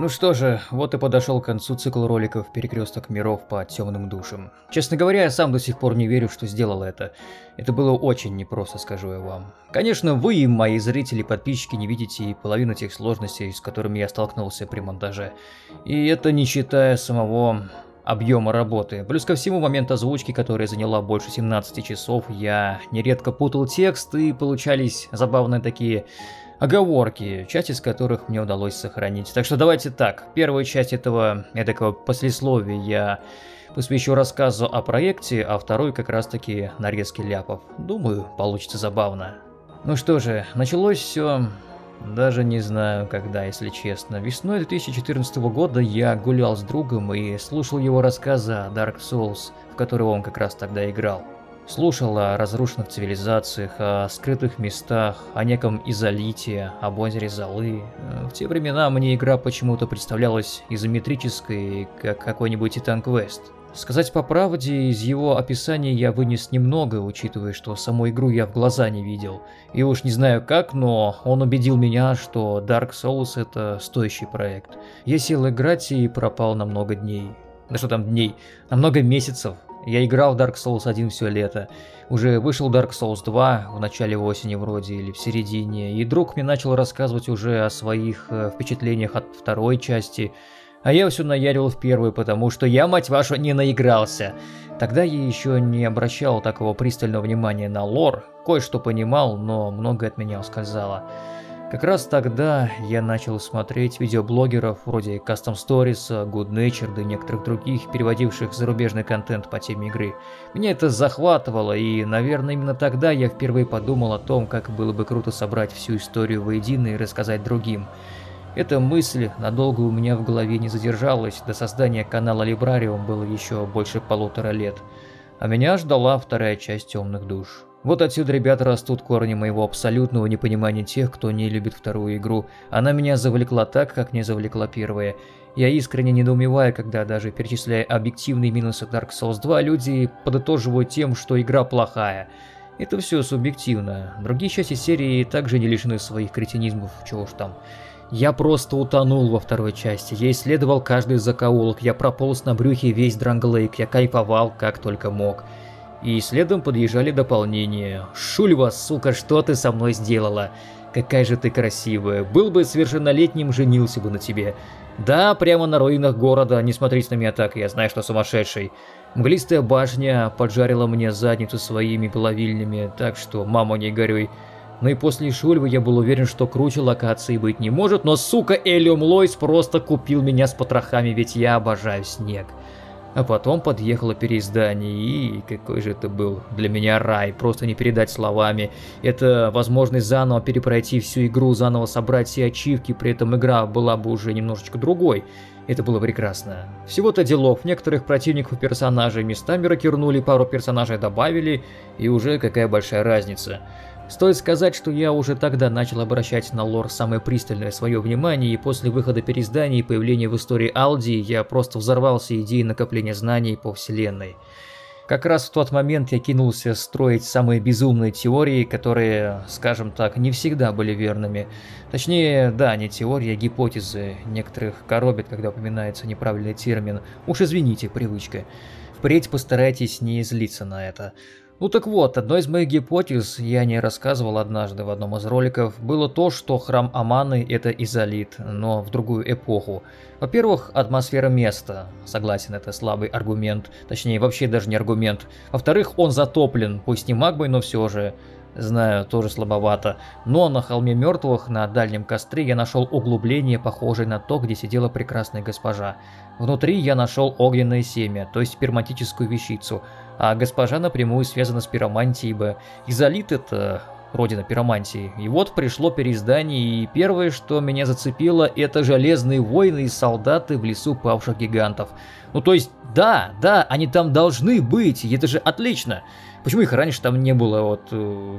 Ну что же, вот и подошел к концу цикл роликов «Перекресток миров по темным душам». Честно говоря, я сам до сих пор не верю, что сделал это. Это было очень непросто, скажу я вам. Конечно, вы и мои зрители, подписчики не видите и половину тех сложностей, с которыми я столкнулся при монтаже. И это не считая самого объема работы. Плюс ко всему, момент озвучки, которая заняла больше 17 часов, я нередко путал текст, и получались забавные такие оговорки, часть из которых мне удалось сохранить. Так что давайте так, первую часть этого эдакого послесловия я посвящу рассказу о проекте, а вторую как раз таки нарезке ляпов. Думаю, получится забавно. Ну что же, началось все... Даже не знаю когда, если честно. Весной 2014 года я гулял с другом и слушал его рассказы о Dark Souls, в которые он как раз тогда играл. Слушал о разрушенных цивилизациях, о скрытых местах, о неком изолите, об озере Золы. В те времена мне игра почему-то представлялась изометрической, как какой-нибудь Titan Quest. Сказать по правде, из его описания я вынес немного, учитывая, что саму игру я в глаза не видел. И уж не знаю как, но он убедил меня, что Dark Souls это стоящий проект. Я сел играть и пропал на много дней. Да что там дней? На много месяцев. Я играл в Dark Souls 1 все лето. Уже вышел Dark Souls 2 в начале осени вроде или в середине, и друг мне начал рассказывать уже о своих впечатлениях от второй части. А я все наяривал в первую, потому что я, мать вашу, не наигрался. Тогда я еще не обращал такого пристального внимания на лор, кое-что понимал, но многое от меня ускользало. Как раз тогда я начал смотреть видеоблогеров вроде Custom Stories, Good Natured и некоторых других, переводивших зарубежный контент по теме игры. Меня это захватывало, и, наверное, именно тогда я впервые подумал о том, как было бы круто собрать всю историю воедино и рассказать другим. Эта мысль надолго у меня в голове не задержалась, до создания канала Librarium было еще больше 1,5 лет. А меня ждала вторая часть «Темных душ». Вот отсюда, ребята, растут корни моего абсолютного непонимания тех, кто не любит вторую игру. Она меня завлекла так, как не завлекла первая. Я искренне недоумеваю, когда, даже перечисляя объективные минусы Dark Souls 2, люди подытоживают тем, что игра плохая. Это все субъективно. Другие части серии также не лишены своих кретинизмов, чего уж там. Я просто утонул во второй части, я исследовал каждый закоулок, я прополз на брюхе весь Дранглейк, я кайфовал как только мог. И следом подъезжали дополнения. Шульва, сука, что ты со мной сделала? Какая же ты красивая. Был бы совершеннолетним, женился бы на тебе. Да, прямо на руинах города, не смотрите на меня так, я знаю, что сумасшедший. Мглистая башня поджарила мне задницу своими плавильнями, так что, мама, не горюй. Ну и после Шульвы я был уверен, что круче локации быть не может, но, сука, Элиум Лойс просто купил меня с потрохами, ведь я обожаю снег. А потом подъехало переиздание, и какой же это был для меня рай, просто не передать словами. Это возможность заново перепройти всю игру, заново собрать все ачивки, при этом игра была бы уже немножечко другой. Это было прекрасно. Всего-то делов, некоторых противников и персонажей местами рокернули, пару персонажей добавили, и уже какая большая разница. Стоит сказать, что я уже тогда начал обращать на лор самое пристальное свое внимание, и после выхода переизданий и появления в истории Алди я просто взорвался идеей накопления знаний по вселенной. Как раз в тот момент я кинулся строить самые безумные теории, которые, скажем так, не всегда были верными. Точнее, да, не теории, а гипотезы. Некоторых коробит, когда упоминается неправильный термин. Уж извините, привычка. Впредь постарайтесь не злиться на это. Ну так вот, одной из моих гипотез, я не рассказывал однажды в одном из роликов, было то, что храм Аманы это изолит, но в другую эпоху. Во-первых, атмосфера места, согласен, это слабый аргумент, точнее вообще даже не аргумент. Во-вторых, он затоплен, пусть не магмой, но все же. Знаю, тоже слабовато. Но на холме мертвых, на дальнем костре, я нашел углубление, похожее на то, где сидела прекрасная госпожа. Внутри я нашел огненное семя, то есть пирматическую вещицу. А госпожа напрямую связана с пиромантией, ибо изолит это родина пиромантии. И вот пришло переиздание, и первое, что меня зацепило, это железные воины и солдаты в лесу павших гигантов. Ну то есть, да, они там должны быть, и это же отлично. Почему их раньше там не было, вот,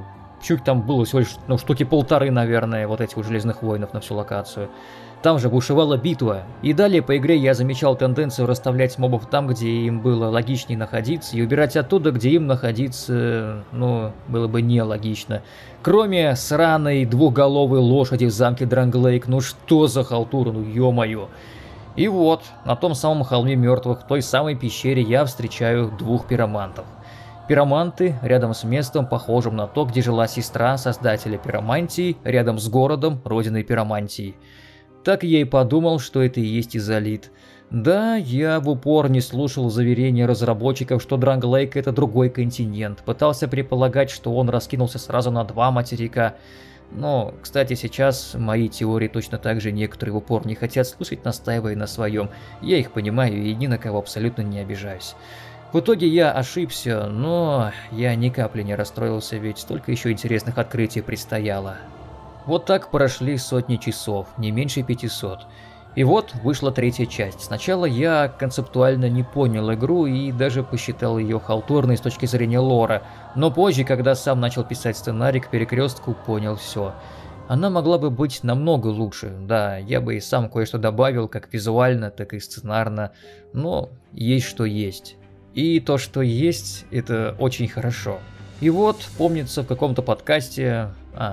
Чуть там было всего лишь, штуки полторы, наверное, вот этих вот Железных Воинов на всю локацию. Там же бушевала битва. И далее по игре я замечал тенденцию расставлять мобов там, где им было логичнее находиться, и убирать оттуда, где им находиться, было бы нелогично. Кроме сраной двухголовой лошади в замке Дранглейк, что за халтура, ё-моё. И вот, на том самом холме мертвых, в той самой пещере я встречаю двух пиромантов. Пироманты рядом с местом, похожим на то, где жила сестра создателя пиромантии, рядом с городом, родиной пиромантии. Так я и подумал, что это и есть Изолит. Да, я в упор не слушал заверения разработчиков, что Дранглейк — это другой континент. Пытался предполагать, что он раскинулся сразу на 2 материка. Но, кстати, сейчас мои теории точно так же некоторые в упор не хотят слушать, настаивая на своем. Я их понимаю и ни на кого абсолютно не обижаюсь. В итоге я ошибся, но я ни капли не расстроился, ведь столько еще интересных открытий предстояло. Вот так прошли сотни часов, не меньше 500. И вот вышла 3-я часть. Сначала я концептуально не понял игру и даже посчитал ее халтурной с точки зрения лора, но позже, когда сам начал писать сценарий к Перекрестку, понял все. Она могла бы быть намного лучше, да, я бы и сам кое-что добавил, как визуально, так и сценарно, но есть что есть. И то, что есть, это очень хорошо. И вот, помнится, в каком-то подкасте...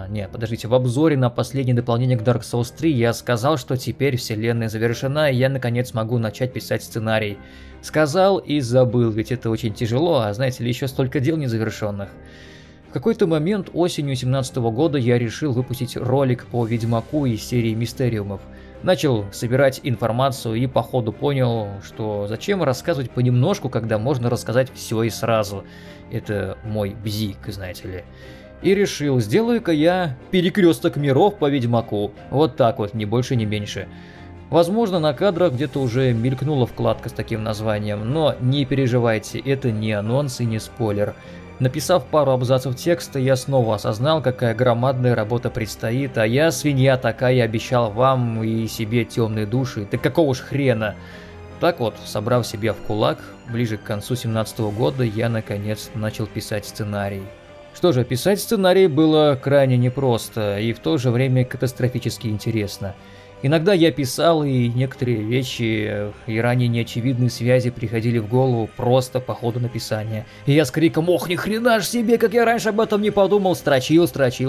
в обзоре на последнее дополнение к Dark Souls 3 я сказал, что теперь вселенная завершена, и я наконец могу начать писать сценарий. Сказал и забыл, ведь это очень тяжело, а знаете ли, еще столько дел незавершенных. В какой-то момент осенью 2017 года я решил выпустить ролик по Ведьмаку из серии Мистериумов. Начал собирать информацию и по ходу понял, что зачем рассказывать понемножку, когда можно рассказать все и сразу. Это мой бзик, знаете ли. И решил, сделаю-ка я перекресток миров по Ведьмаку. Вот так вот, ни больше, ни меньше. Возможно, на кадрах где-то уже мелькнула вкладка с таким названием, но не переживайте, это не анонс и не спойлер. Написав пару абзацев текста, я снова осознал, какая громадная работа предстоит, а я, свинья такая, обещал вам и себе темные души, да какого ж хрена. Так вот, собрав себя в кулак, ближе к концу 2017 года я наконец начал писать сценарий. Что же, писать сценарий было крайне непросто и в то же время катастрофически интересно. Иногда я писал, и некоторые вещи и ранее неочевидные связи приходили в голову просто по ходу написания. И я с криком «Ох, ни хрена ж себе, как я раньше об этом не подумал!» строчил.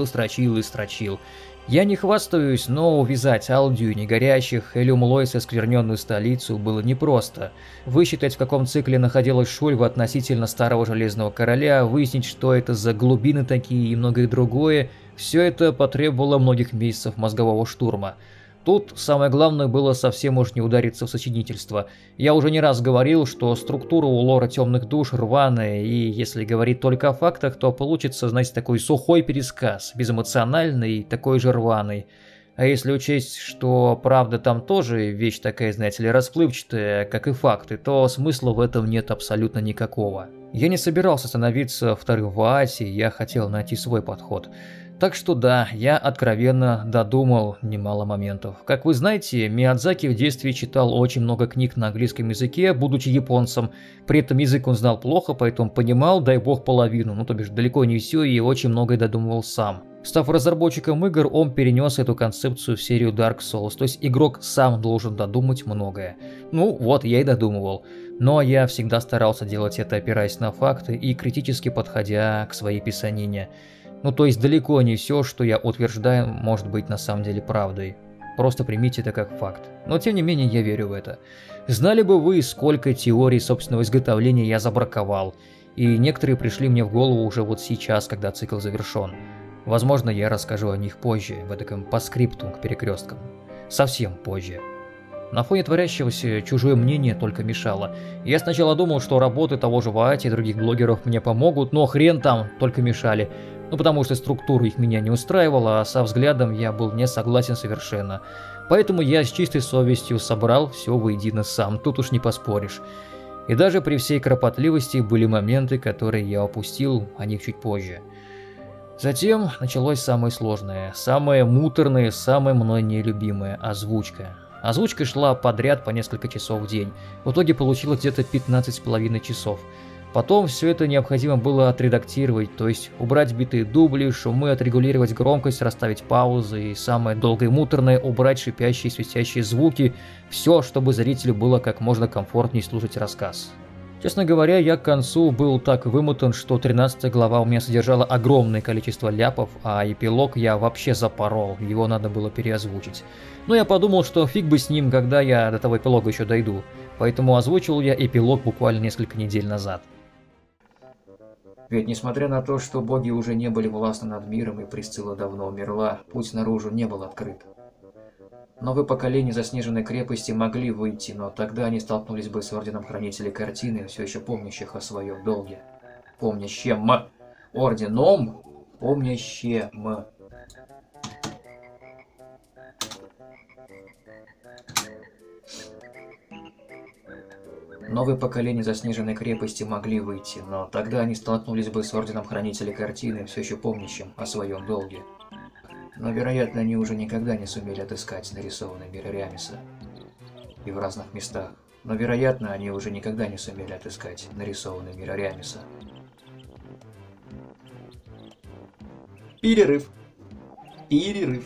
Я не хвастаюсь, но увязать Алдию, Негорящих, Элиум Лойс и Оскверненную Столицу было непросто. Высчитать, в каком цикле находилась Шульва относительно Старого Железного Короля, выяснить, что это за глубины такие и многое другое, все это потребовало многих месяцев мозгового штурма. Тут самое главное было совсем уж не удариться в сочинительство. Я уже не раз говорил, что структура у лора Темных Душ рваная, и если говорить только о фактах, то получится, знаете, такой сухой пересказ, безэмоциональный и такой же рваный. А если учесть, что правда там тоже вещь такая, знаете ли, расплывчатая, как и факты, то смысла в этом нет абсолютно никакого. Я не собирался становиться вторым в Аасе, я хотел найти свой подход. Так что да, я откровенно додумал немало моментов. Как вы знаете, Миядзаки в детстве читал очень много книг на английском языке, будучи японцем. При этом язык он знал плохо, поэтому понимал, дай бог, половину, то бишь далеко не все, и очень многое додумывал сам. Став разработчиком игр, он перенес эту концепцию в серию Dark Souls, то есть игрок сам должен додумать многое. Вот я и додумывал. Но я всегда старался делать это, опираясь на факты и критически подходя к своей писанине. То есть далеко не все, что я утверждаю, может быть на самом деле правдой. Просто примите это как факт. Но тем не менее я верю в это. Знали бы вы, сколько теорий собственного изготовления я забраковал. И некоторые пришли мне в голову уже вот сейчас, когда цикл завершен. Возможно, я расскажу о них позже, в таком постскриптум к перекресткам. Совсем позже. На фоне творящегося чужое мнение только мешало. Я сначала думал, что работы того же Ваати и других блогеров мне помогут, но хрен там, только мешали. Потому что структура их меня не устраивала, а со взглядом я был не согласен совершенно. Поэтому я с чистой совестью собрал все воедино сам, тут уж не поспоришь. И даже при всей кропотливости были моменты, которые я упустил, о них чуть позже. Затем началось самое сложное, самое муторное, самое мной нелюбимое – озвучка. Озвучка шла подряд по несколько часов в день. В итоге получилось где-то 15,5 часов. Потом все это необходимо было отредактировать, то есть убрать битые дубли, шумы, отрегулировать громкость, расставить паузы и самое долгое и муторное убрать шипящие и свистящие звуки, все, чтобы зрителю было как можно комфортнее слушать рассказ. Честно говоря, я к концу был так вымотан, что 13 глава у меня содержала огромное количество ляпов, а эпилог я вообще запорол, его надо было переозвучить. Но я подумал, что фиг бы с ним, когда я до того эпилога еще дойду, поэтому озвучил я эпилог буквально несколько недель назад. Ведь несмотря на то, что боги уже не были властны над миром и Присцилла давно умерла, путь наружу не был открыт. Новые поколения заснеженной крепости могли выйти, но тогда они столкнулись бы с Орденом Хранителей Картины, все еще помнящих о своем долге. Помнящем. Орденом помнящем. Новые поколения заснеженной крепости могли выйти, но тогда они столкнулись бы с Орденом Хранителей Картины, все еще помнящим о своем долге. Но, вероятно, они уже никогда не сумели отыскать нарисованный мир Ариамиса. И в разных местах. Но, вероятно, они уже никогда не сумели отыскать нарисованный мир Ариамиса. Перерыв. Перерыв.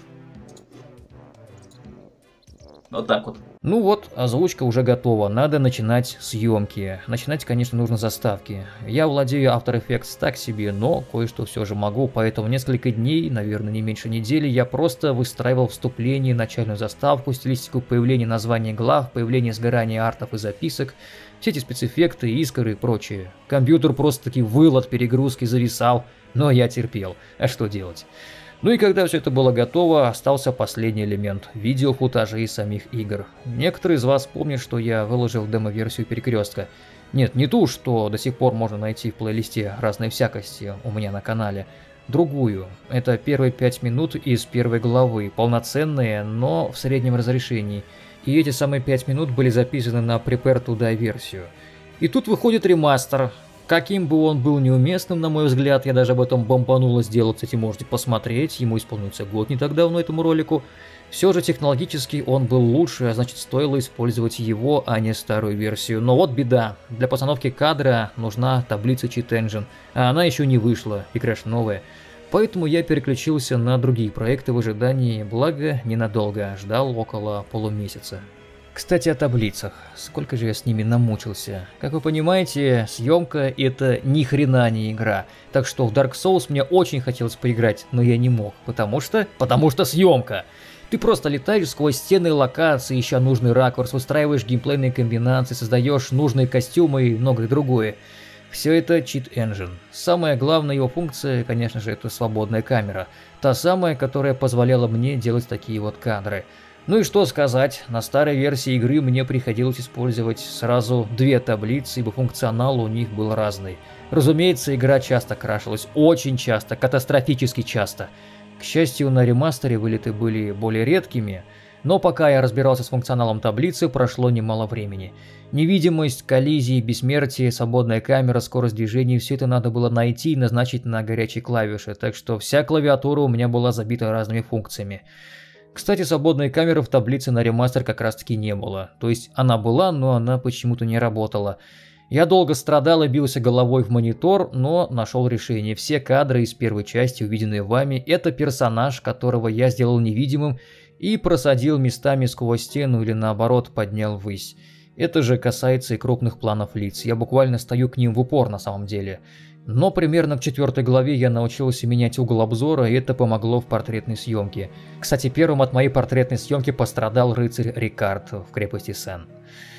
Вот так вот. Ну вот, озвучка уже готова, надо начинать съемки. Начинать, конечно, нужно с заставки. Я владею After Effects так себе, но кое-что все же могу, поэтому несколько дней, наверное, не меньше недели, я просто выстраивал вступление, начальную заставку, стилистику появления названий глав, появления сгорания артов и записок, все эти спецэффекты, искры и прочее. Компьютер просто-таки выл от перегрузки, зависал, но я терпел. А что делать? Ну и когда все это было готово, остался последний элемент – видеофутажи из самих игр. Некоторые из вас помнят, что я выложил демо-версию Перекрестка. Нет, не ту, что до сих пор можно найти в плейлисте разной всякости у меня на канале. Другую. Это первые 5 минут из первой главы, полноценные, но в среднем разрешении. И эти самые 5 минут были записаны на Prepare to Die версию. И тут выходит ремастер. Каким бы он был неуместным, на мой взгляд, я даже об этом бомбануло сделать, кстати, можете посмотреть, ему исполнился год не так давно этому ролику. Все же технологически он был лучше, а значит стоило использовать его, а не старую версию. Но вот беда, для постановки кадра нужна таблица Cheat Engine, а она еще не вышла, и Crash новая. Поэтому я переключился на другие проекты в ожидании, благо ненадолго, ждал около полумесяца. Кстати, о таблицах. Сколько же я с ними намучился. Как вы понимаете, съемка это ни хрена не игра. Так что в Dark Souls мне очень хотелось поиграть, но я не мог. Потому что съемка. Ты просто летаешь сквозь стены локации, ища нужный ракурс, выстраиваешь геймплейные комбинации, создаешь нужные костюмы и многое другое. Все это Cheat Engine. Самая главная его функция, конечно же, это свободная камера. Та самая, которая позволяла мне делать такие вот кадры. Ну и что сказать, на старой версии игры мне приходилось использовать сразу две таблицы, ибо функционал у них был разный. Разумеется, игра часто крашилась, очень часто, катастрофически часто. К счастью, на ремастере вылеты были более редкими, но пока я разбирался с функционалом таблицы, прошло немало времени. Невидимость, коллизии, бессмертие, свободная камера, скорость движения – все это надо было найти и назначить на горячей клавише, так что вся клавиатура у меня была забита разными функциями. Кстати, свободной камеры в таблице на ремастер как раз таки не было. То есть она была, но она почему-то не работала. Я долго страдал и бился головой в монитор, но нашел решение. Все кадры из первой части, увиденные вами, это персонаж, которого я сделал невидимым и просадил местами сквозь стену или наоборот поднял ввысь. Это же касается и крупных планов лиц. Я буквально стою к ним в упор на самом деле. Но примерно к 4 главе я научился менять угол обзора, и это помогло в портретной съемке. Кстати, первым от моей портретной съемки пострадал рыцарь Рикард в крепости Сен.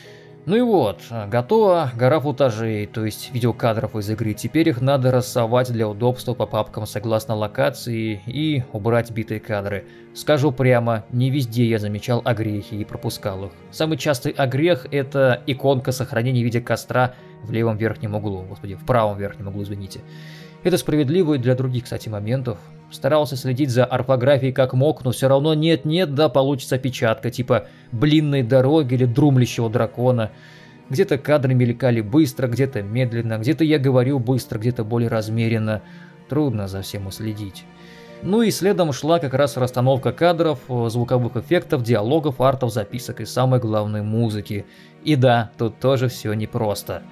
Ну и вот, готова гора футажей, то есть видеокадров из игры. Теперь их надо рассовать для удобства по папкам согласно локации и убрать битые кадры. Скажу прямо, не везде я замечал огрехи и пропускал их. Самый частый огрех – это иконка сохранения в виде костра в левом верхнем углу, господи, в правом верхнем углу, извините. Это справедливо и для других, кстати, моментов. Старался следить за орфографией как мог, но все равно нет-нет, да получится опечатка, типа «блинной дороги» или «друмлящего дракона». Где-то кадры мелькали быстро, где-то медленно, где-то я говорю быстро, где-то более размеренно. Трудно за всем уследить. Ну и следом шла как раз расстановка кадров, звуковых эффектов, диалогов, артов, записок и самое главное музыки. И да, тут тоже все непросто.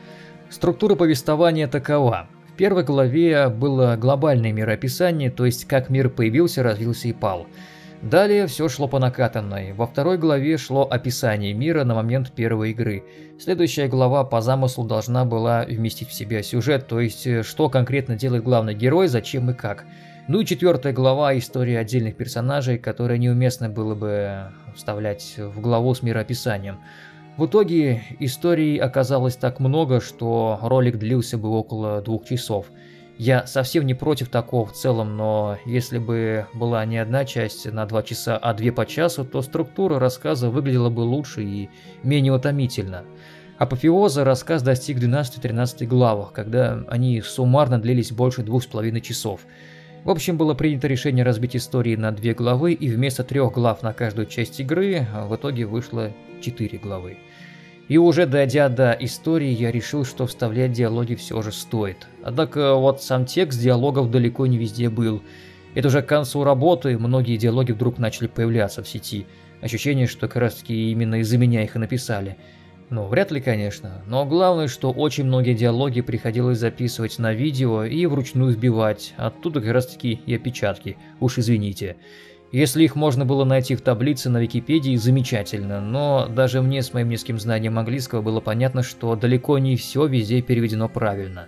Структура повествования такова. В первой главе было глобальное мироописание, то есть как мир появился, развился и пал. Далее все шло по накатанной. Во второй главе шло описание мира на момент первой игры. Следующая глава по замыслу должна была вместить в себя сюжет, то есть что конкретно делает главный герой, зачем и как. Ну и четвертая глава – история отдельных персонажей, которые неуместно было бы вставлять в главу с мироописанием. В итоге историй оказалось так много, что ролик длился бы около 2 часов. Я совсем не против такого в целом, но если бы была не одна часть на 2 часа, а 2 по часу, то структура рассказа выглядела бы лучше и менее утомительно. Апофеоза рассказ достиг 12-13 главах, когда они суммарно длились больше 2,5 часов. В общем, было принято решение разбить истории на 2 главы, и вместо 3 глав на каждую часть игры в итоге вышло 4 главы. И уже дойдя до истории, я решил, что вставлять диалоги все же стоит. Однако вот сам текст диалогов далеко не везде был. Это уже к концу работы многие диалоги вдруг начали появляться в сети. Ощущение, что как раз таки именно из-за меня их и написали. Ну, вряд ли, конечно, но главное, что очень многие диалоги приходилось записывать на видео и вручную вбивать, оттуда как раз таки и опечатки, уж извините. Если их можно было найти в таблице на Википедии, замечательно, но даже мне с моим низким знанием английского было понятно, что далеко не все везде переведено правильно.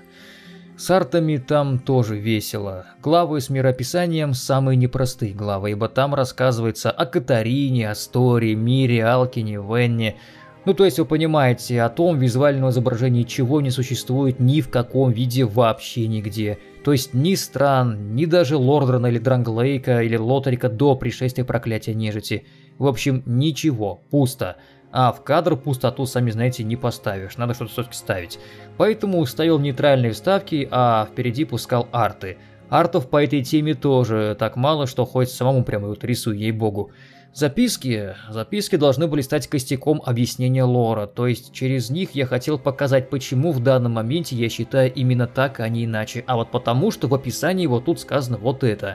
С артами там тоже весело. Главы с мироописанием самые непростые главы, ибо там рассказывается о Катарине, Асторе, Мире, Алкине, Венне. Ну то есть вы понимаете, о том визуальном изображении чего не существует ни в каком виде вообще нигде. То есть ни стран, ни даже Лордрана или Дранглейка или Лотарика до пришествия проклятия нежити. В общем, ничего, пусто. А в кадр пустоту, сами знаете, не поставишь, надо что-то все-таки ставить. Поэтому ставил нейтральные вставки, а впереди пускал арты. Артов по этой теме тоже так мало, что хоть самому прямо вот рисуй, ей-богу. Записки должны были стать костяком объяснения лора, то есть через них я хотел показать, почему в данном моменте я считаю именно так, а не иначе, а вот потому, что в описании вот тут сказано вот это.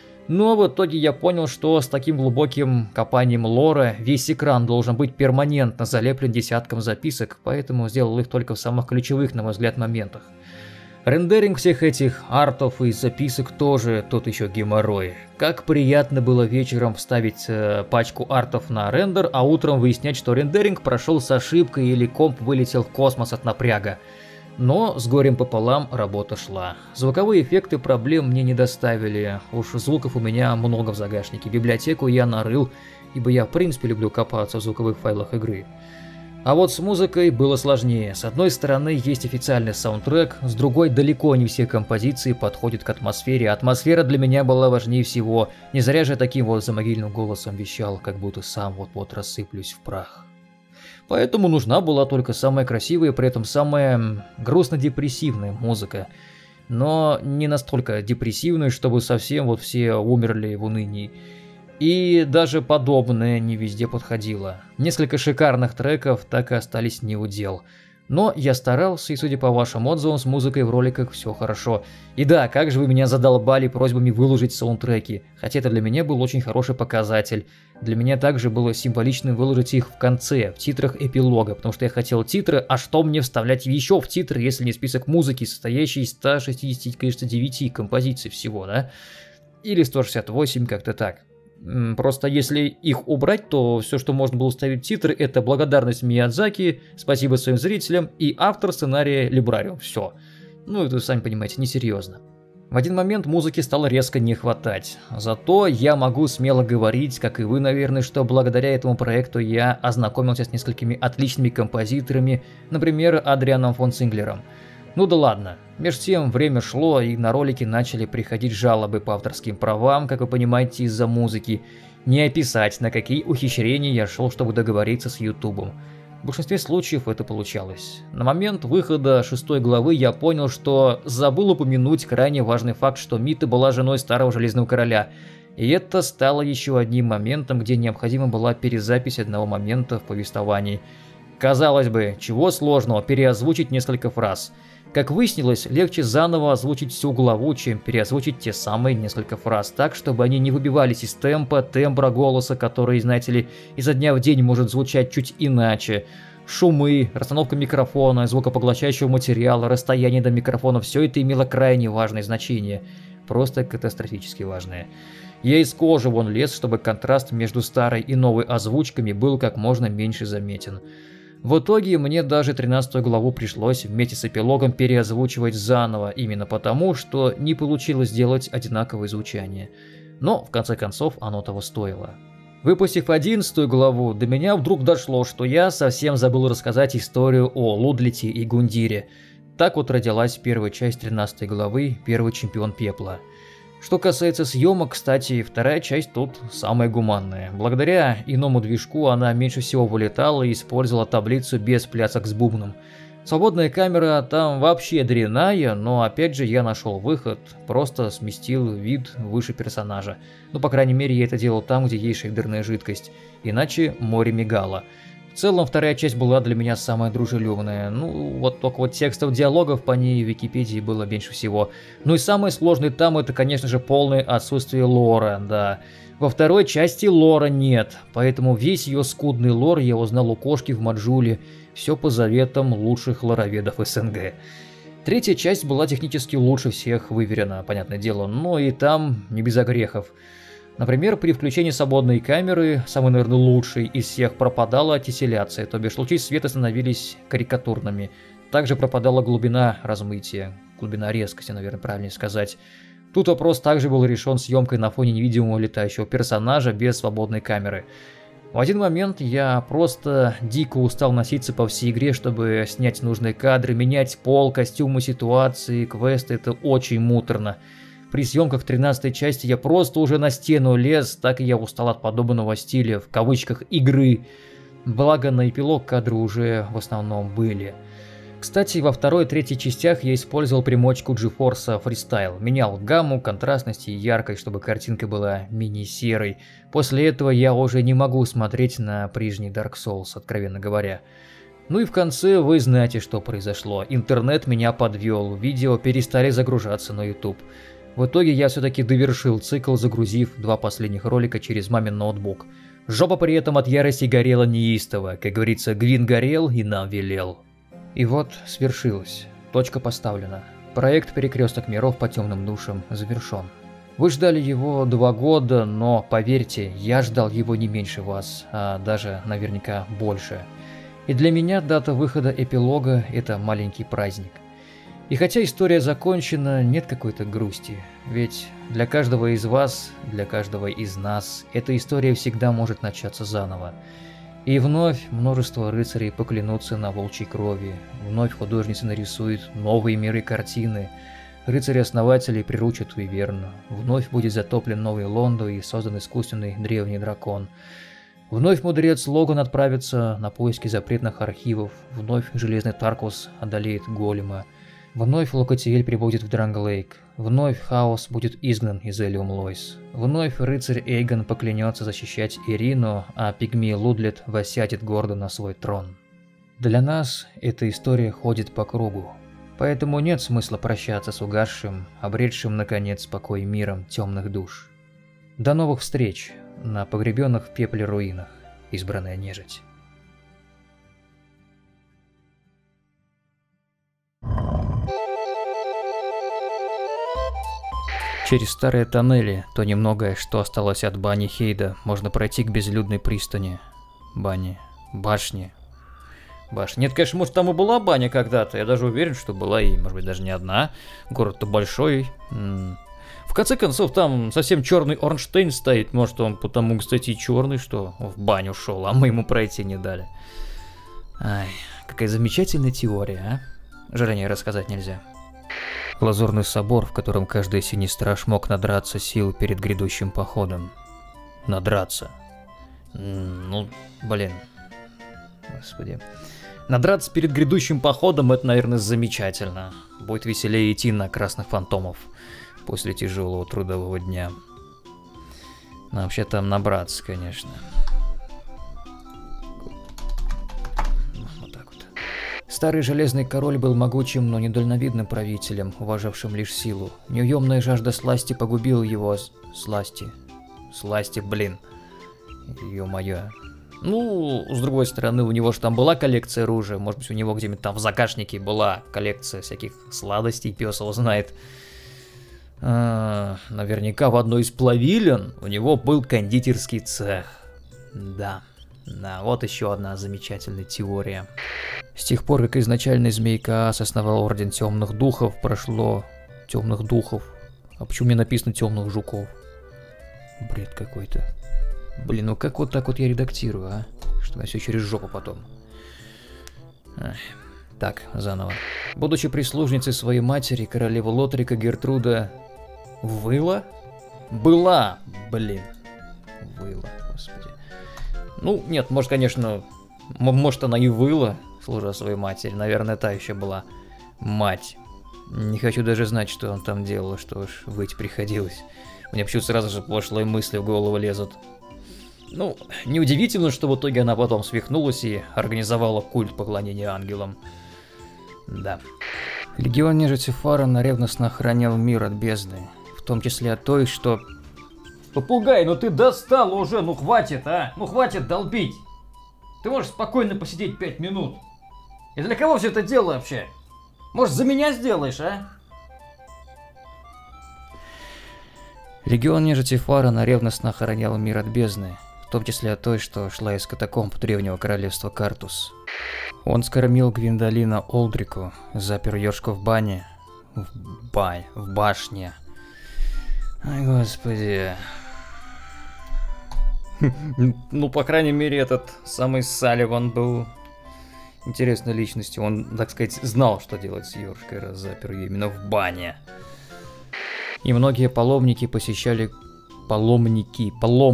Но в итоге я понял, что с таким глубоким копанием лора весь экран должен быть перманентно залеплен десятком записок, поэтому сделал их только в самых ключевых, на мой взгляд, моментах. Рендеринг всех этих артов и записок тоже тот еще геморрой. Как приятно было вечером вставить пачку артов на рендер, а утром выяснять, что рендеринг прошел с ошибкой или комп вылетел в космос от напряга. Но с горем пополам работа шла. Звуковые эффекты проблем мне не доставили. Уж звуков у меня много в загашнике. Библиотеку я нарыл, ибо я в принципе люблю копаться в звуковых файлах игры. А вот с музыкой было сложнее. С одной стороны есть официальный саундтрек, с другой далеко не все композиции подходят к атмосфере. Атмосфера для меня была важнее всего. Не зря же таким вот замогильным голосом вещал, как будто сам вот-вот рассыплюсь в прах. Поэтому нужна была только самая красивая и при этом самая грустно-депрессивная музыка. Но не настолько депрессивная, чтобы совсем вот все умерли в унынии. И даже подобное не везде подходило. Несколько шикарных треков так и остались не у дел. Но я старался, и судя по вашим отзывам, с музыкой в роликах все хорошо. И да, как же вы меня задолбали просьбами выложить саундтреки, хотя это для меня был очень хороший показатель. Для меня также было символичным выложить их в конце, в титрах эпилога, потому что я хотел титры, а что мне вставлять еще в титры, если не список музыки, состоящий из 169 композиций всего, да? Или 168, как-то так. Просто если их убрать, то все, что можно было ставить в титры, это благодарность Миядзаки, спасибо своим зрителям и автор сценария Либрариум. Все. Ну, это, сами понимаете, несерьезно. В один момент музыки стало резко не хватать. Зато я могу смело говорить, как и вы, наверное, что благодаря этому проекту я ознакомился с несколькими отличными композиторами, например, Адрианом фон Цинглером. Ну да ладно. Между тем время шло, и на ролики начали приходить жалобы по авторским правам, как вы понимаете, из-за музыки. Не описать, на какие ухищрения я шел, чтобы договориться с Ютубом. В большинстве случаев это получалось. На момент выхода 6 главы я понял, что забыл упомянуть крайне важный факт, что Мита была женой старого Железного Короля. И это стало еще одним моментом, где необходима была перезапись одного момента в повествовании. Казалось бы, чего сложного переозвучить несколько фраз. Как выяснилось, легче заново озвучить всю главу, чем переозвучить те самые несколько фраз так, чтобы они не выбивались из темпа, тембра голоса, который, знаете ли, изо дня в день может звучать чуть иначе. Шумы, расстановка микрофона, звукопоглощающего материала, расстояние до микрофона – все это имело крайне важное значение. Просто катастрофически важное. Я из кожи вон лез, чтобы контраст между старой и новой озвучками был как можно меньше заметен. В итоге мне даже 13 главу пришлось вместе с эпилогом переозвучивать заново, именно потому, что не получилось сделать одинаковое звучание. Но, в конце концов, оно того стоило. Выпустив 11 главу, до меня вдруг дошло, что я совсем забыл рассказать историю о Лудлите и Гундире. Так вот родилась первая часть 13 главы «Первый чемпион пепла». Что касается съемок, кстати, вторая часть тут самая гуманная. Благодаря иному движку она меньше всего вылетала и использовала таблицу без плясок с бубном. Свободная камера там вообще дрянная, но опять же я нашел выход, просто сместил вид выше персонажа. Ну, по крайней мере, я это делал там, где есть шейдерная жидкость, иначе море мигало. В целом, вторая часть была для меня самая дружелюбная. Ну, вот только вот текстов диалогов по ней в Википедии было меньше всего. Ну и самое сложное там это, конечно же, полное отсутствие лора, да. Во второй части лора нет, поэтому весь ее скудный лор я узнал у кошки в Маджуле. Все по заветам лучших лороведов СНГ. Третья часть была технически лучше всех выверена, понятное дело, но и там не без огрехов. Например, при включении свободной камеры, самый, наверное, лучший из всех, пропадала тесселяция, то бишь лучи света становились карикатурными. Также пропадала глубина размытия, глубина резкости, наверное, правильнее сказать. Тут вопрос также был решен съемкой на фоне невидимого летающего персонажа без свободной камеры. В один момент я просто дико устал носиться по всей игре, чтобы снять нужные кадры, менять пол, костюмы, ситуации, квесты, это очень муторно. При съемках 13 части я просто уже на стену лез, так и я устал от подобного стиля, в кавычках, игры. Благо на эпилог кадры уже в основном были. Кстати, во второй и третьей частях я использовал примочку GeForce Freestyle, менял гамму, контрастность и яркость, чтобы картинка была мини-серой. После этого я уже не могу смотреть на прежний Dark Souls, откровенно говоря. Ну и в конце вы знаете, что произошло. Интернет меня подвел, видео перестали загружаться на YouTube. В итоге я все-таки довершил цикл, загрузив 2 последних ролика через мамин ноутбук. Жопа при этом от ярости горела неистово, как говорится, Гвин горел и нам велел. И вот свершилось. Точка поставлена. Проект «Перекресток миров по темным душам» завершен. Вы ждали его 2 года, но поверьте, я ждал его не меньше вас, а даже наверняка больше. И для меня дата выхода эпилога – это маленький праздник. И хотя история закончена, нет какой-то грусти, ведь для каждого из вас, для каждого из нас, эта история всегда может начаться заново. И вновь множество рыцарей поклянутся на волчьей крови, вновь художница нарисует новые миры картины, рыцари-основатели приручат Виверну, вновь будет затоплен Новый Лондо и создан искусственный древний дракон. Вновь мудрец Логан отправится на поиски запретных архивов, вновь Железный Таркус одолеет Голема, вновь Локотиэль прибудет в Дранглейк, вновь Хаос будет изгнан из Элиум Лойс, вновь рыцарь Эйгон поклянется защищать Ирину, а пигмей Лудлет воссядет гордо на свой трон. Для нас эта история ходит по кругу, поэтому нет смысла прощаться с угасшим, обретшим наконец покой миром темных душ. До новых встреч на погребенных в пепле руинах, избранная нежить. Через старые тоннели, то немногое, что осталось от бани Хейда, можно пройти к безлюдной пристани. Башни. Нет, конечно, может там и была баня когда-то, я даже уверен, что была и, может быть, даже не одна. Город-то большой. В конце концов, там совсем черный Орнштейн стоит, может он потому, кстати, и черный, что в баню шел, а мы ему пройти не дали. Ай, какая замечательная теория, а? Жаль, о ней рассказать нельзя. Лазурный собор, в котором каждый синий страж мог надраться сил перед грядущим походом. Надраться. Ну, блин. Господи. Надраться перед грядущим походом, это, наверное, замечательно. Будет веселее идти на красных фантомов после тяжелого трудового дня. Но вообще там набраться, конечно. Вот так вот. Старый железный король был могучим, но недальновидным правителем, уважавшим лишь силу. Неуемная жажда сласти погубила его... Сласти, блин. Ё-моё. Ну, с другой стороны, у него же там была коллекция оружия. Может быть, у него где-нибудь там в загашнике была коллекция всяких сладостей, пес его знает. Наверняка в одной из плавилен у него был кондитерский цех. Да, вот еще одна замечательная теория. С тех пор, как изначально Змейка Аас основал Орден Темных Духов, прошло... Темных Духов. А почему мне написано Темных Жуков? Бред какой-то. Блин, ну как вот так вот я редактирую, а? Что я все через жопу потом. Так, заново. Будучи прислужницей своей матери, королева Лотрика Гертруда... Выла? Была, блин. Выла, господи. Ну, нет, может, конечно... Может, она и выла, служа своей матери. Наверное, та еще была мать. Не хочу даже знать, что он там делал, что уж выть приходилось. Мне почему-то сразу же пошлые мысли в голову лезут. Ну, неудивительно, что в итоге она потом свихнулась и организовала культ поклонения ангелам. Да. Легион нежити Фарана ревностно охранял мир от бездны. В том числе от той, что... Попугай, ну ты достал уже, ну хватит, а? Ну хватит долбить. Ты можешь спокойно посидеть 5 минут. И для кого все это дело вообще? Может, за меня сделаешь, а? Легион нежити Фарана ревностно охранял мир от бездны. В том числе от той, что шла из катакомб древнего королевства Картус. Он скормил Гвиндолина Олдрику, запер Ёшку в бане. В башне. Ай, господи. Ну, по крайней мере, этот самый Салливан был интересной личностью. Он, так сказать, знал, что делать с Ёшкой, раз запер ее именно в бане. И многие паломники посещали... Половники,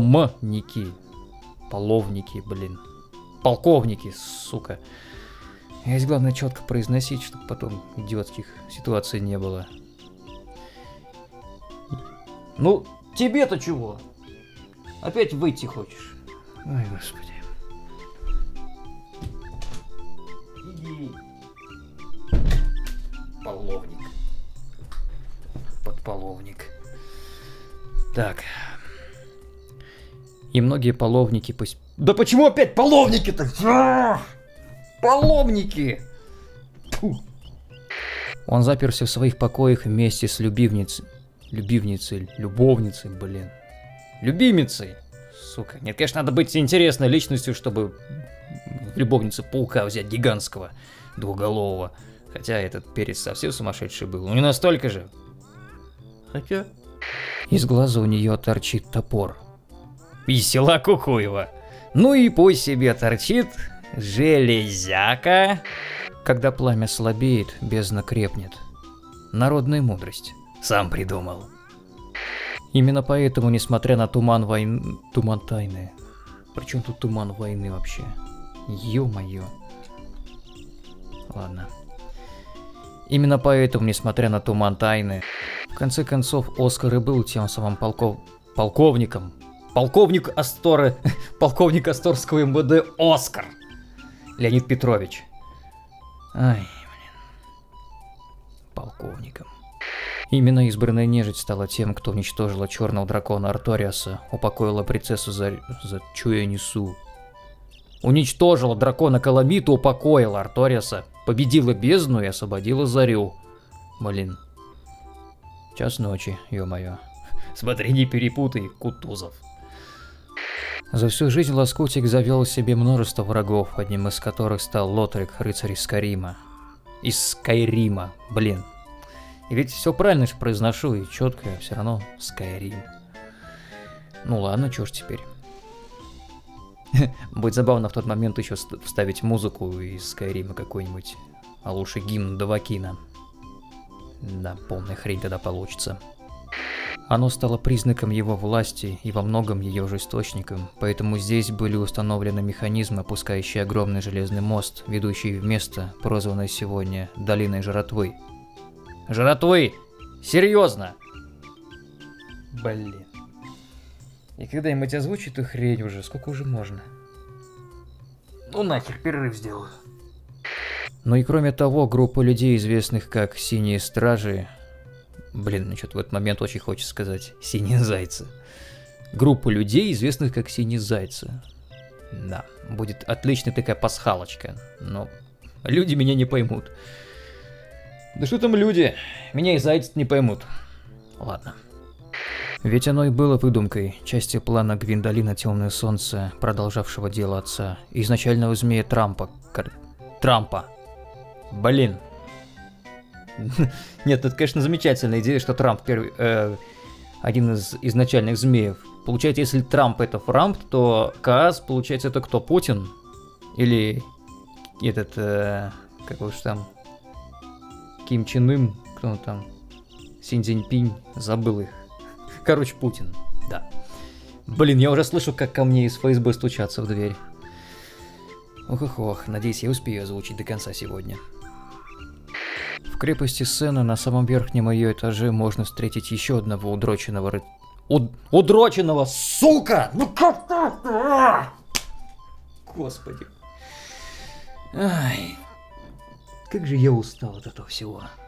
блин. Полковники, сука. Здесь главное четко произносить, чтобы потом идиотских ситуаций не было. Ну, тебе-то чего? Опять выйти хочешь? Ой, господи. Иди. Половник. Подполовник. Так. И многие половники... Да почему опять половники-то? Половники! Фу. Он заперся в своих покоях вместе с любовницей, блин. Любимицей. Сука. Нет, конечно, надо быть интересной личностью, чтобы в любовнице паука взять гигантского, двуголового. Хотя этот перец совсем сумасшедший был. Ну не настолько же. Хотя... Из глаза у нее торчит топор. Весела Кукуева. Ну и пусть себе торчит железяка. Когда пламя слабеет, бездна крепнет. Народная мудрость. Сам придумал. Именно поэтому, несмотря на туман войны... Туман тайны. Причем тут туман войны вообще? Ё-моё. Ладно. Именно поэтому, несмотря на туман тайны, в конце концов, Оскар и был тем самым полковником. Полковник Асторского МВД Оскар. Леонид Петрович. Ай, блин. Полковником. Именно избранная нежить стала тем, кто уничтожила черного дракона Арториаса, упокоила принцессу за чё я несу. Уничтожила дракона Каламиту, упокоила Арториаса, победила бездну и освободила Зарю. Блин. Час ночи, ё-моё. Смотри, не перепутай, Кутузов. За всю жизнь Лоскутик завел себе множество врагов, одним из которых стал Лотрик, рыцарь из Скайрима. Из Скайрима, блин. И ведь все правильно же произношу, и четко, все равно Скайрим. Ну ладно, чё ж теперь. Будет забавно в тот момент еще вставить музыку из Скайрима какой-нибудь, а лучше гимн Давакина. Да, полная хрень тогда получится. Оно стало признаком его власти и во многом ее же источником, поэтому здесь были установлены механизмы, опускающие огромный железный мост, ведущий в место, прозванное сегодня Долиной Жратвы. Жратвы! Серьезно! Блин. И когда-нибудь озвучу эту хрень уже, сколько уже можно? Ну нахер, перерыв сделаю. Ну и кроме того, группа людей, известных как Синие Стражи... Блин, мне что-то в этот момент очень хочется сказать Синие Зайцы. Группа людей, известных как Синие Зайцы. Да, будет отличная такая пасхалочка, но люди меня не поймут. Да что там люди? Меня и зайцы не поймут. Ладно. Ведь оно и было выдумкой, частью плана Гвиндолина Темное Солнце, продолжавшего дело отца, и изначального змея Трампа. Трампа. Блин. Нет, это, конечно, замечательная идея, что Трамп один из изначальных змеев. Получается, если Трамп это Фрамп, то Каас, получается, это кто? Путин? Или этот, как уж там, Ким Чен Ын, кто он там, Синь Цзиньпинь, забыл их. Короче, Путин, да. Блин, я уже слышу, как ко мне из ФСБ стучатся в дверь. Ох-ох-ох, надеюсь, я успею озвучить до конца сегодня. В крепости Сена на самом верхнем ее этаже можно встретить еще одного удроченного удроченного, сука! Ну как так? Господи. Ай, как же я устал от этого всего.